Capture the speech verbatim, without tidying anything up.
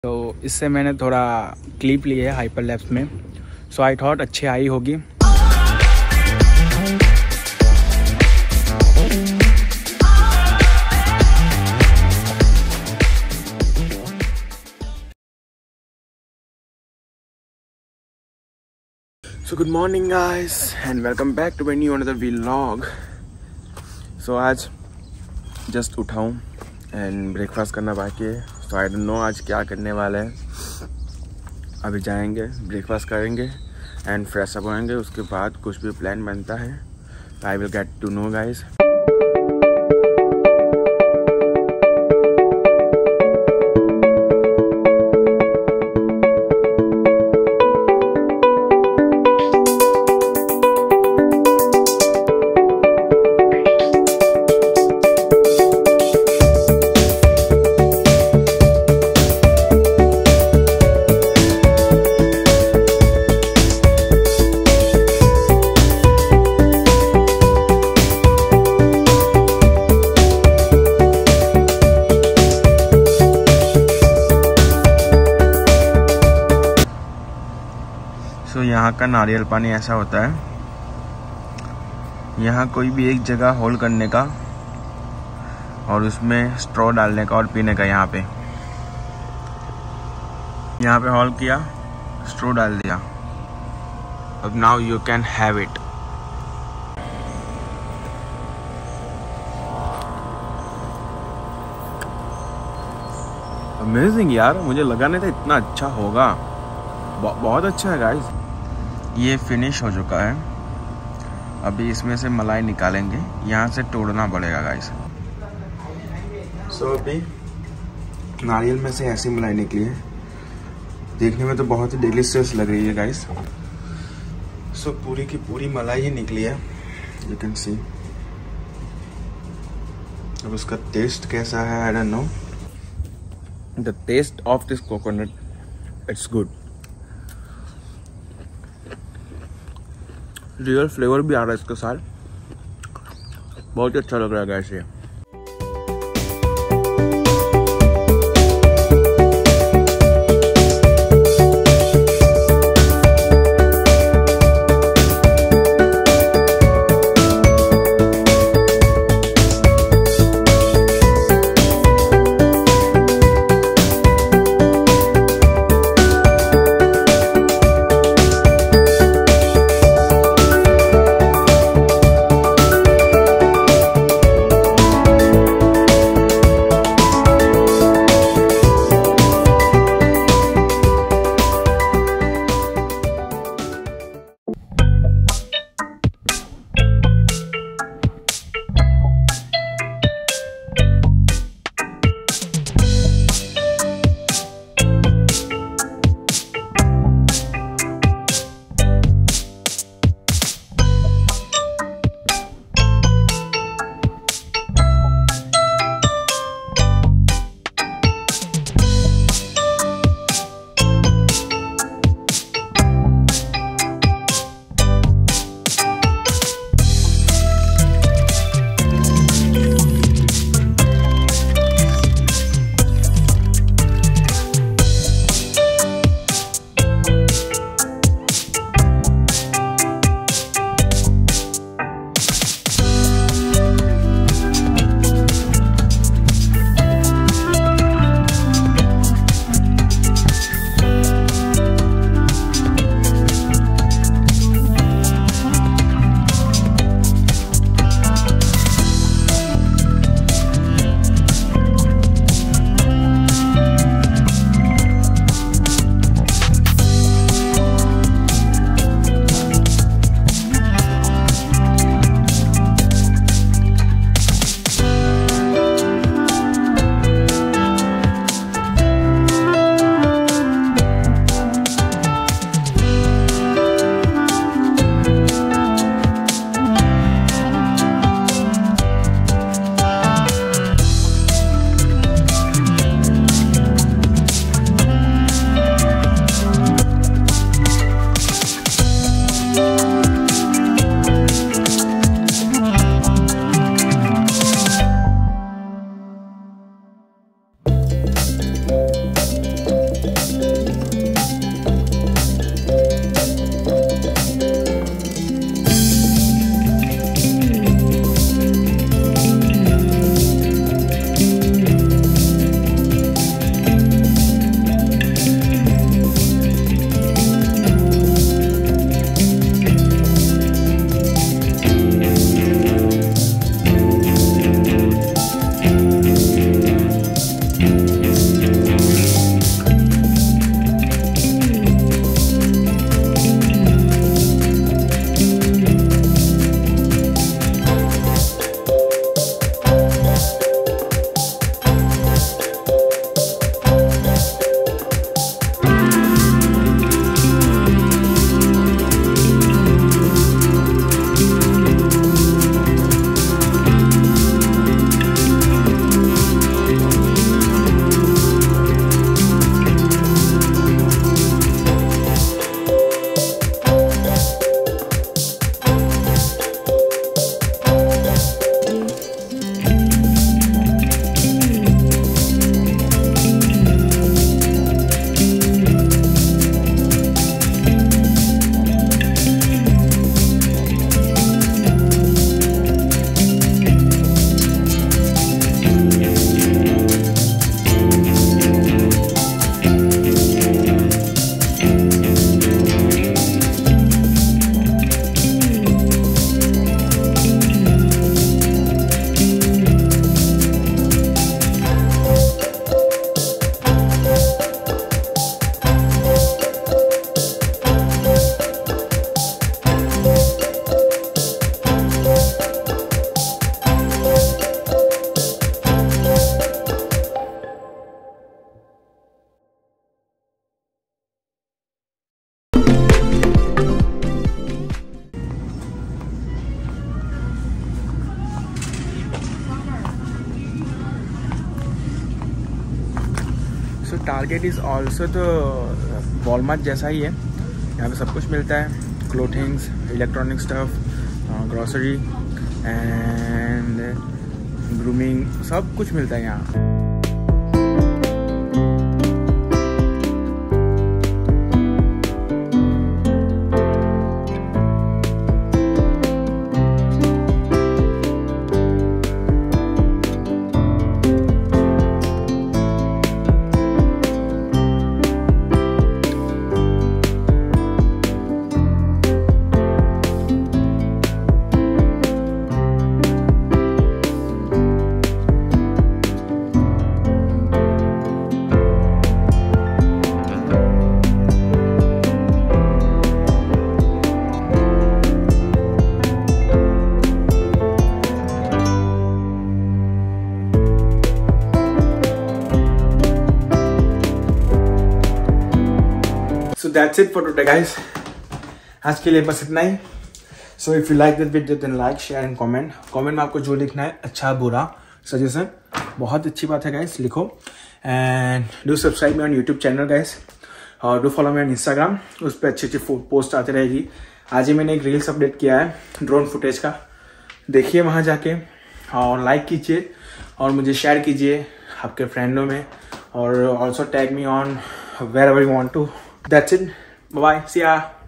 तो इससे मैंने थोड़ा क्लिप ली है हाइपर लैप्स में, सो आई थॉट अच्छी आई होगी। So good morning guys and welcome back to my new another vlog. सो आज जस्ट उठाऊँ एंड ब्रेकफास्ट करना बाकी है, सो आई डोंट नो आज क्या करने वाले हैं। अभी जाएंगे, ब्रेकफास्ट करेंगे एंड फ्रेश अप होएंगे, उसके बाद कुछ भी प्लान बनता है I will get to know guys. तो यहाँ का नारियल पानी ऐसा होता है, यहाँ कोई भी एक जगह होल करने का और उसमें स्ट्रॉ डालने का और पीने का। यहाँ पे यहाँ पे होल किया, स्ट्रॉ डाल दिया, अब now you can have it. Amazing यार, मुझे लगा नहीं था इतना अच्छा होगा। बहुत अच्छा है गाइस। ये फिनिश हो चुका है, अभी इसमें से मलाई निकालेंगे, यहाँ से तोड़ना पड़ेगा गाइस। सो so, अभी नारियल में से ऐसी मलाई निकली है, देखने में तो बहुत ही डिलीशियस लग रही है गाइस। सो so, पूरी की पूरी मलाई ही निकली है, यू कैन सी। अब उसका टेस्ट कैसा है I don't know. The taste of this coconut it's good, real flavour भी आ रहा है इसके साथ, बहुत ही अच्छा लग रहा है गाइस ये। मार्केट इज़ ऑल्सो तो वॉलमार्ट जैसा ही है। यहाँ पे सब कुछ मिलता है, clothings, electronic stuff, grocery and grooming, सब कुछ मिलता है यहाँ। So that's it for today guys. आज के लिए बस इतना ही। So if you like this video then like, share and comment. Comment में आपको जो लिखना है, अच्छा बुरा सजेशन, बहुत अच्छी बात है guys, लिखो। And do subscribe me on YouTube channel guys. और do follow me on Instagram, उस पर अच्छी अच्छी पोस्ट आती रहेगी। आज ही मैंने एक रील्स अपडेट किया है ड्रोन फुटेज का, देखिए वहाँ जाके और लाइक कीजिए और मुझे शेयर कीजिए आपके फ्रेंडों में, और also tag me on wherever you want to. That's it. Bye bye. See ya.